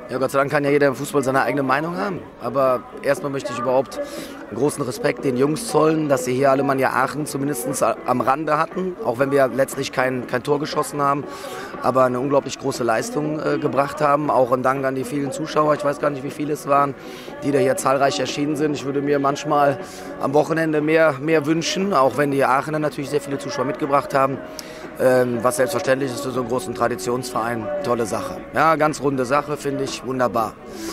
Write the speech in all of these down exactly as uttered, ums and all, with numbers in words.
Ja, Gott sei Dank kann ja jeder im Fußball seine eigene Meinung haben. Aber erstmal möchte ich überhaupt einen großen Respekt den Jungs zollen, dass sie hier Alemannia Aachen zumindest am Rande hatten. Auch wenn wir letztlich kein, kein Tor geschossen haben, aber eine unglaublich große Leistung äh, gebracht haben. Auch ein Dank an die vielen Zuschauer, ich weiß gar nicht, wie viele es waren, die da hier zahlreich erschienen sind. Ich würde mir manchmal am Wochenende mehr, mehr wünschen, auch wenn die Aachener natürlich sehr viele Zuschauer mitgebracht haben. Ähm, was selbstverständlich ist für so einen großen Traditionsverein, tolle Sache. Ja, ganz runde Sache, finde ich wunderbar.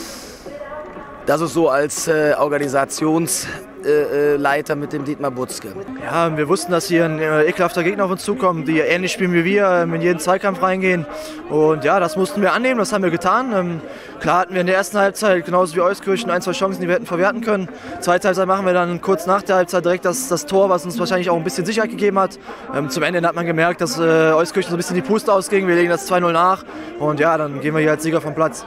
Das ist so als äh, Organisationsleiter äh, mit dem Dietmar Butzke. Ja, wir wussten, dass hier ein äh, ekelhafter Gegner auf uns zukommt, die ähnlich spielen wie wir, ähm, in jeden Zweikampf reingehen. Und ja, das mussten wir annehmen, das haben wir getan. Ähm, klar hatten wir in der ersten Halbzeit, genauso wie Euskirchen, ein, zwei Chancen, die wir hätten verwerten können. Zweite Halbzeit machen wir dann kurz nach der Halbzeit direkt das, das Tor, was uns wahrscheinlich auch ein bisschen Sicherheit gegeben hat. Ähm, zum Ende hat man gemerkt, dass äh, Euskirchen so ein bisschen die Puste ausging. Wir legen das zwei null nach und ja, dann gehen wir hier als Sieger vom Platz.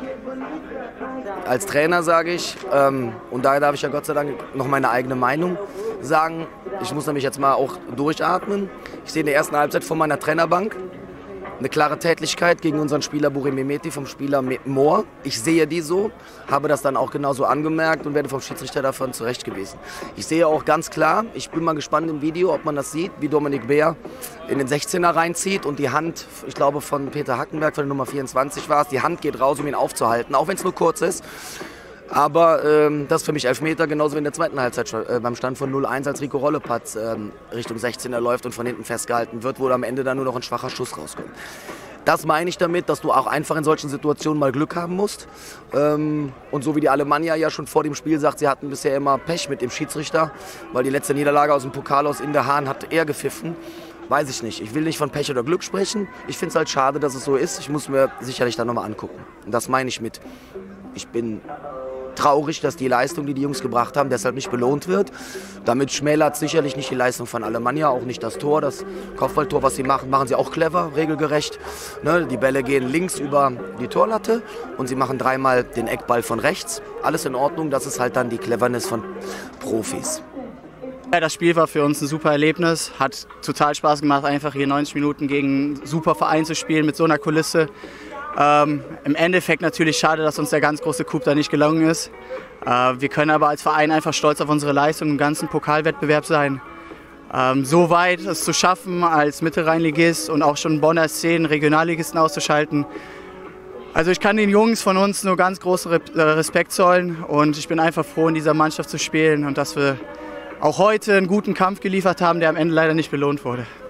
Als Trainer sage ich, ähm, und da darf ich ja Gott sei Dank noch meine eigene Meinung sagen, ich muss nämlich jetzt mal auch durchatmen. Ich sehe in der ersten Halbzeit von meiner Trainerbank eine klare Tätlichkeit gegen unseren Spieler Burim Mehmeti vom Spieler Mohr. Ich sehe die so, habe das dann auch genauso angemerkt und werde vom Schiedsrichter davon zurechtgewiesen. Ich sehe auch ganz klar, ich bin mal gespannt im Video, ob man das sieht, wie Dominik Beer in den sechzehner reinzieht und die Hand, ich glaube von Peter Hackenberg, von der Nummer vierundzwanzig war es, die Hand geht raus, um ihn aufzuhalten, auch wenn es nur kurz ist. Aber ähm, das ist für mich Elfmeter, genauso wie in der zweiten Halbzeit äh, beim Stand von null eins, als Rico Rollepatz ähm, Richtung sechzehner läuft und von hinten festgehalten wird, wo am Ende dann nur noch ein schwacher Schuss rauskommt. Das meine ich damit, dass du auch einfach in solchen Situationen mal Glück haben musst. Ähm, und so wie die Alemannia ja schon vor dem Spiel sagt, sie hatten bisher immer Pech mit dem Schiedsrichter, weil die letzte Niederlage aus dem Pokal aus Inderhaan hat er gepfiffen. Weiß ich nicht. Ich will nicht von Pech oder Glück sprechen. Ich finde es halt schade, dass es so ist. Ich muss mir sicherlich dann nochmal angucken. Und das meine ich mit, ich bin traurig, dass die Leistung, die die Jungs gebracht haben, deshalb nicht belohnt wird. Damit schmälert sicherlich nicht die Leistung von Alemannia, auch nicht das Tor, das Kopfballtor, was sie machen, machen sie auch clever, regelgerecht. Ne, die Bälle gehen links über die Torlatte und sie machen dreimal den Eckball von rechts. Alles in Ordnung, das ist halt dann die Cleverness von Profis. Ja, das Spiel war für uns ein super Erlebnis, hat total Spaß gemacht, einfach hier neunzig Minuten gegen einen super Verein zu spielen mit so einer Kulisse. Ähm, Im Endeffekt natürlich schade, dass uns der ganz große Coup da nicht gelungen ist. Äh, wir können aber als Verein einfach stolz auf unsere Leistung im ganzen Pokalwettbewerb sein. Ähm, so weit es zu schaffen, als Mittelrheinligist und auch schon Bonner Szenen, Regionalligisten auszuschalten. Also ich kann den Jungs von uns nur ganz großen Respekt zollen und ich bin einfach froh, in dieser Mannschaft zu spielen und dass wir auch heute einen guten Kampf geliefert haben, der am Ende leider nicht belohnt wurde.